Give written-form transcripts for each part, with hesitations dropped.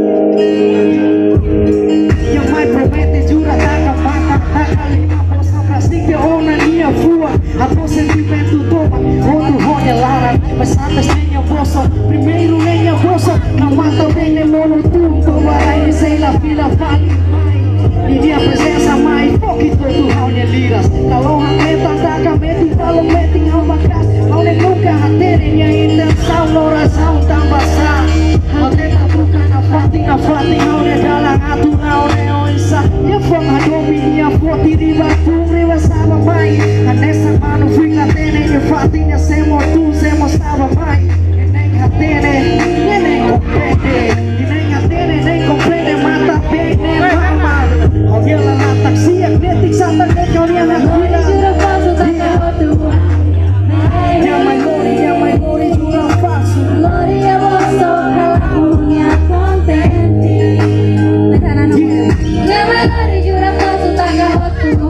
Yang mai promete jura taka mata takalina posa plastik de ona nia fua apo sentimento toma outro ronya lara mas antes tenha bolso primeiro lenha bolso na mata tenha mono tudo vai sei la fila vale e minha presença mais pouquinho do ronya liras kalau hameta taka meti kalau meti alma cas oleh nunca haternya intenção oração tambah sah Mateta bukan a fatinha oleh dalang atura oleh oisa ya fong adomi ya foti riba tung riba sama mai anessa mano finga tene ya fatinha semo tu semo sama mai nem hatene nem comprende nem comprende mata bene mama olha la taxia netik santa que olha na cuida ya mai gori jura falso Gloria vosso punya contenti Ya magari jura falso taga hotu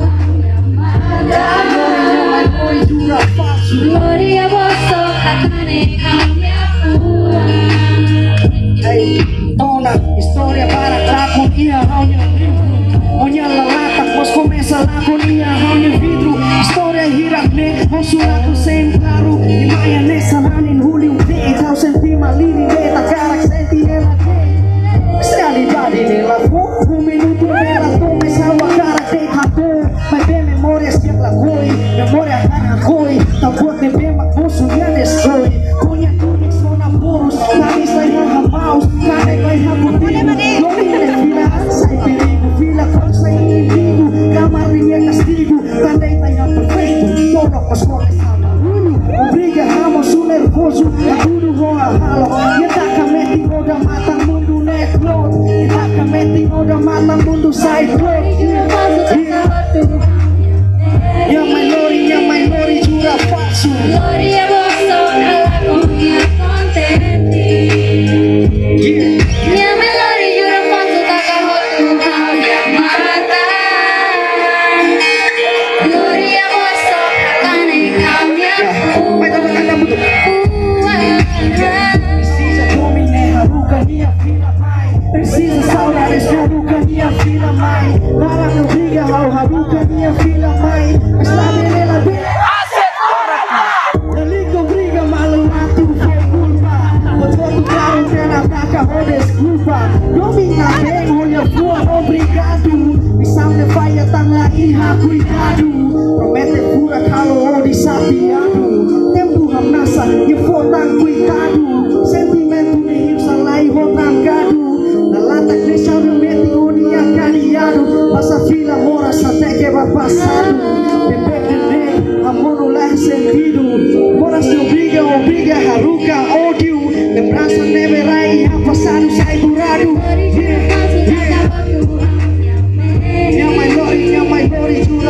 jura falso Gloria vosso katane kanya pua hey ona historia para tragonia Onha lalata pos começa a agonia Onha vidro história hirakne Mosuraku sem claro E maia nessa lanin huli vei Tau senti malini beta karak senti ela realidade nela um minuto nela tome salva cara de rato mas bem memórias que ela coi memória cara coi tá bote bem mas posso já descoi punha tudo que só na poros nariz vai na paus cara vai na botina não me fila sai perigo fila costa inimigo camarinha castigo também tá já perfeito todo mas corre sama obriga ramos o nervoso tudo voa halo e atacamento e roda mata mundo necklot e atacamento e roda mata mundo side plot Jura falso taga hotu yang minori jura falso Gloria vosso punya contenti Ya magari jura falso taga hotu mata Gloria vosso katane kanya precisa dominar haruka minha filha mãe precisa saudades haruka minha filha mãe para não briga ao haruka minha filha mãe mas lá nela dele Delico briga maluco foi culpa outro carro que ela ataca ou desculpa domina bem olha fua obrigado missão de falha tá lá iha cuidado promete pura kalau desafiado tempo ramnasa e foda cuidado sentimento de rio salai rotangado na lata cresceu meu mete unia cariado passa fila mora até que vai passado bebê amor não lhe sentido mora se obriga haruka ódio lembrança neverai passado sai durado minha mãe glória